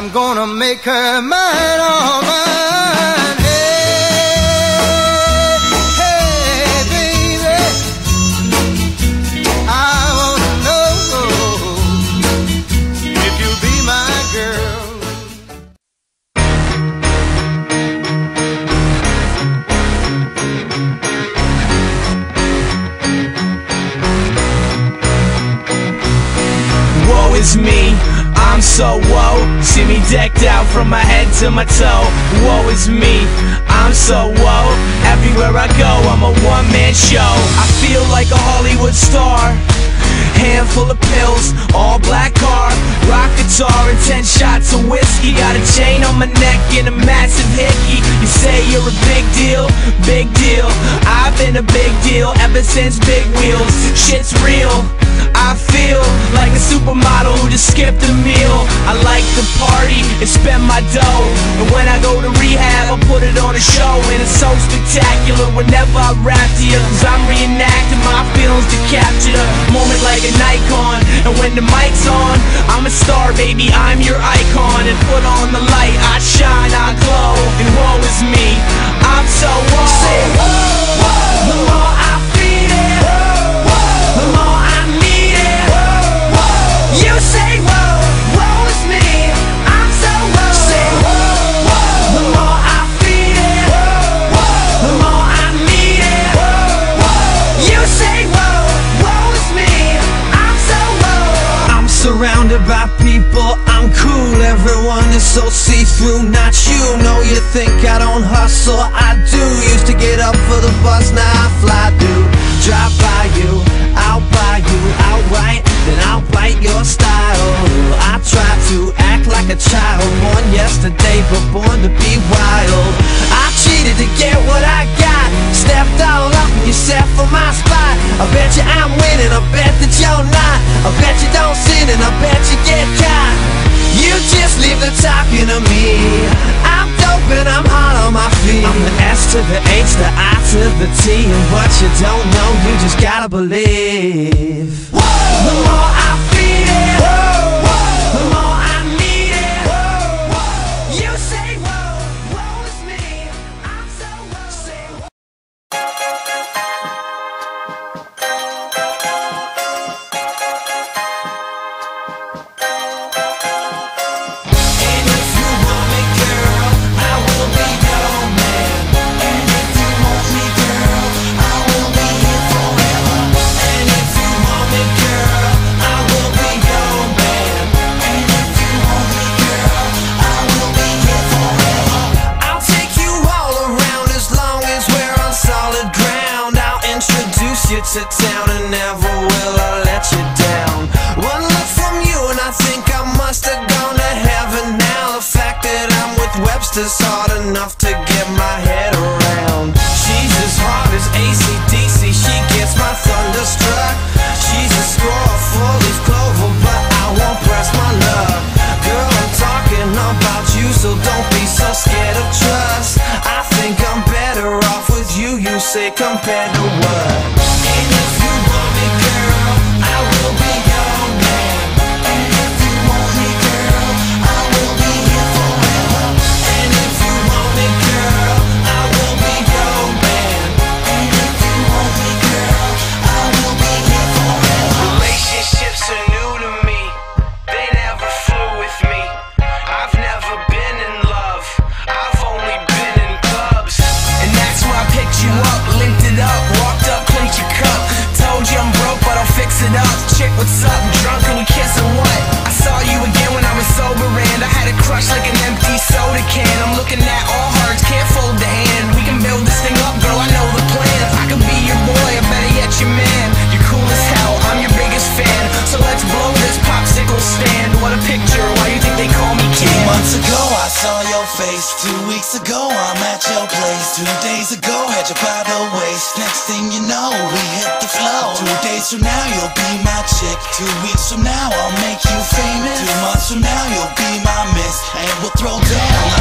I'm gonna make her mine, all mine. Hey, hey, baby, I wanna know if you'll be my girl. Woe is me, I'm so woe. See me decked out from my head to my toe. Woe is me, I'm so woe. Everywhere I go, I'm a one-man show. I feel like a Hollywood star. Handful of pills, all black car, rock guitar and 10 shots of whiskey. Got a chain on my neck and a massive hickey. You say you're a big deal, big deal. I've been a big deal ever since Big Wheels. Shit's real, I feel like a supermodel who just skipped a meal. I like to party and spend my dough, and when I go to rehab I put it on a show. And it's so spectacular whenever I rap to you, cause I'm reenacting my feelings to capture the moment like an icon. And when the mic's on, I'm a star, baby, I'm your icon. And put on the light, I shine, I glow. And woe is me, I'm so woe. Say whoa, whoa. The more I feed it, whoa, whoa. The more I need it, whoa, whoa. You say whoa, woe is me, I'm so woe. Say whoa, whoa. The more I feed it, whoa, whoa. The more I need it, whoa, whoa. You say whoa, woe is me, I'm so woe. I'm surrounded by people, I'm cool. Everyone is so see-through, not you. Know you think I don't hustle, I do. Used to get up for the bus, now I fly through. Drive by you, I'll buy you outright, then I'll bite your style. I try to act like a child, born yesterday but born to be wild. I cheated to get what I got, stepped all up and you set for my spot. I bet you I'm winning, I bet that you're not. I bet you don't sin and I bet you get caught. You just leave the talking to me. I'm dope and I'm hot on my feet. I'm the S to the H, the I to the T. And what you don't know, you just gotta believe. Whoa! The more I feed it, whoa, whoa. The more I need it, whoa, whoa. You say whoa, woe is me, I'm so woe. Say whoa. To town and never will I let you down. One look from you and I think I must have gone to heaven now. The fact that I'm with Webster's hard enough to get my head around. She's as hard as AC/DC, she gets my thunderstruck. She's a score for leaf clover, but I won't press my luck. Girl, I'm talking about you, so don't be so scared of trust. I think I'm better off with you, you say compared to what? What's up, drunk and we kissing what? I saw you again when I was sober and I had a crush like an empty soda can. I'm looking at all hearts, can't fold the hand. We can build this thing up, girl, I know the plan. I could be your boy, or better yet your man. You're cool as hell, I'm your biggest fan. So let's blow this popsicle stand. What a picture, why you think they call me Ken? 2 months ago I saw your face. 2 weeks ago I'm at your place. 2 days ago had you by the waist. Next thing you know we hit the flow. 2 days from now you'll be my chick. 2 weeks from now I'll make you famous. 2 months from now you'll be my miss, and we'll throw down